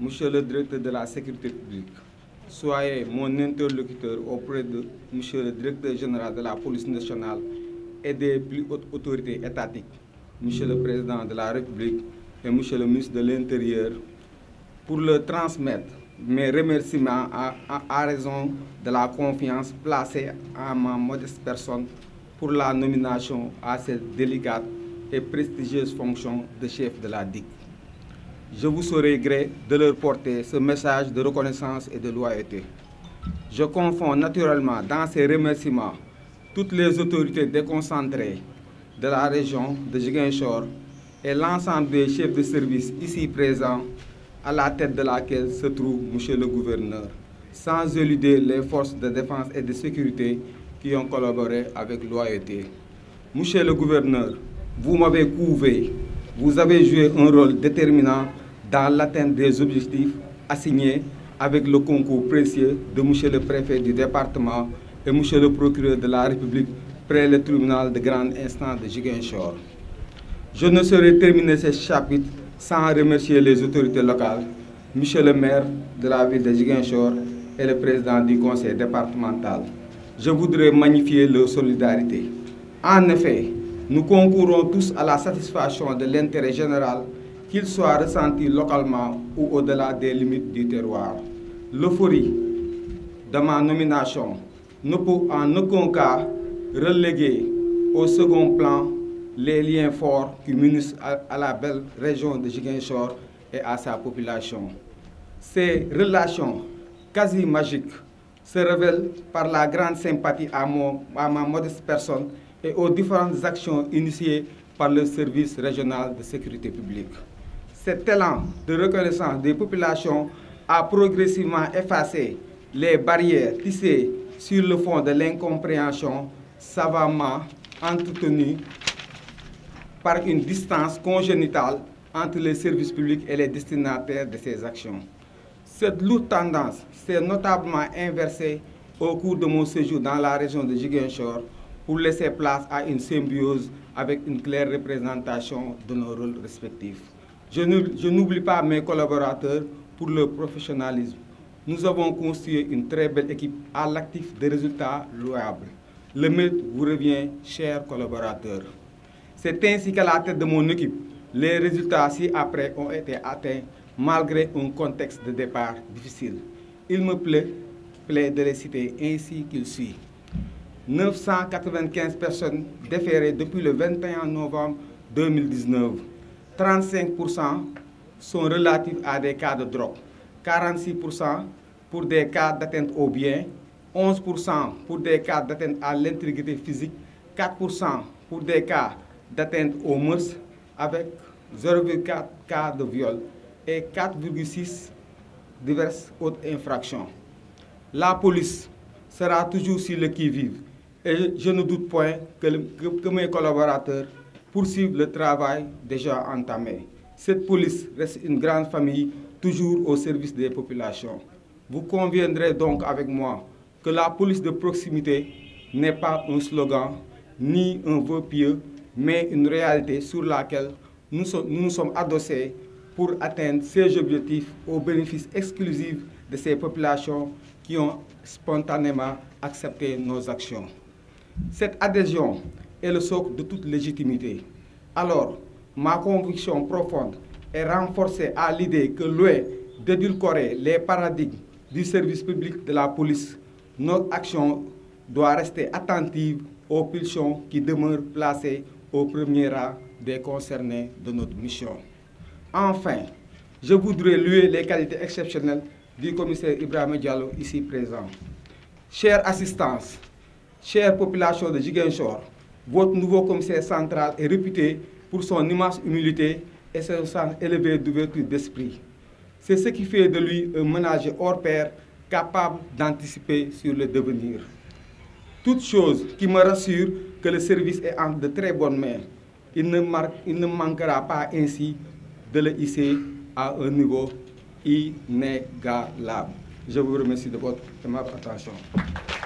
Monsieur le directeur de la sécurité publique, soyez mon interlocuteur auprès de Monsieur le directeur général de la police nationale et des plus hautes autorités étatiques, Monsieur le président de la République et Monsieur le ministre de l'Intérieur, pour leur transmettre mes remerciements à raison de la confiance placée en ma modeste personne pour la nomination à cette délicate et prestigieuse fonction de chef de la DIC. Je vous saurai gré de leur porter ce message de reconnaissance et de loyauté. Je confonds naturellement dans ces remerciements toutes les autorités déconcentrées de la région de Ziguinchor et l'ensemble des chefs de service ici présents, à la tête de laquelle se trouve Monsieur le gouverneur, sans éluder les forces de défense et de sécurité qui ont collaboré avec loyauté. Monsieur le gouverneur, vous m'avez couvé, vous avez joué un rôle déterminant dans l'atteinte des objectifs assignés avec le concours précieux de Monsieur le préfet du département et Monsieur le procureur de la République près le tribunal de grande instance de Ziguinchor. Je ne saurais terminer ce chapitre sans remercier les autorités locales, Monsieur le maire de la ville de Ziguinchor et le président du conseil départemental. Je voudrais magnifier leur solidarité. En effet, nous concourons tous à la satisfaction de l'intérêt général, qu'il soit ressenti localement ou au-delà des limites du terroir. L'euphorie de ma nomination ne peut en aucun cas reléguer au second plan les liens forts qui m'unissent à la belle région de Ziguinchor et à sa population. Ces relations quasi magiques se révèlent par la grande sympathie à ma modeste personne et aux différentes actions initiées par le service régional de sécurité publique. Cet élan de reconnaissance des populations a progressivement effacé les barrières tissées sur le fond de l'incompréhension savamment entretenue par une distance congénitale entre les services publics et les destinataires de ces actions. Cette lourde tendance s'est notablement inversée au cours de mon séjour dans la région de Ziguinchor pour laisser place à une symbiose avec une claire représentation de nos rôles respectifs. Je n'oublie pas mes collaborateurs pour leur professionnalisme. Nous avons construit une très belle équipe à l'actif de résultats louables. Le mérite vous revient, chers collaborateurs. C'est ainsi qu'à la tête de mon équipe, les résultats ci-après ont été atteints malgré un contexte de départ difficile. Il me plaît de les citer ainsi qu'il suit. 995 personnes déférées depuis le 21 novembre 2019. 35% sont relatifs à des cas de drogue, 46% pour des cas d'atteinte aux biens, 11% pour des cas d'atteinte à l'intégrité physique, 4% pour des cas d'atteinte aux mœurs, avec 0,4 cas de viol et 4,6 diverses autres infractions. La police sera toujours sur le qui-vive et je ne doute point que mes collaborateurs poursuivent le travail déjà entamé. Cette police reste une grande famille, toujours au service des populations. Vous conviendrez donc avec moi que la police de proximité n'est pas un slogan ni un vœu pieux, mais une réalité sur laquelle nous nous sommes adossés pour atteindre ces objectifs au bénéfice exclusif de ces populations qui ont spontanément accepté nos actions. Cette adhésion est le socle de toute légitimité. Alors, ma conviction profonde est renforcée à l'idée que loin d'édulcorer les paradigmes du service public de la police, notre action doit rester attentive aux pulsions qui demeurent placées au premier rang des concernés de notre mission. Enfin, je voudrais louer les qualités exceptionnelles du commissaire Ibrahima Diallo ici présent. Chère assistance, chère population de Ziguinchor, votre nouveau commissaire central est réputé pour son immense humilité et son sens élevé d'ouverture d'esprit. C'est ce qui fait de lui un ménager hors pair capable d'anticiper sur le devenir. Toute chose qui me rassure que le service est entre de très bonnes mains. Il ne manquera pas ainsi de le hisser à un niveau inégalable. Je vous remercie de votre attention.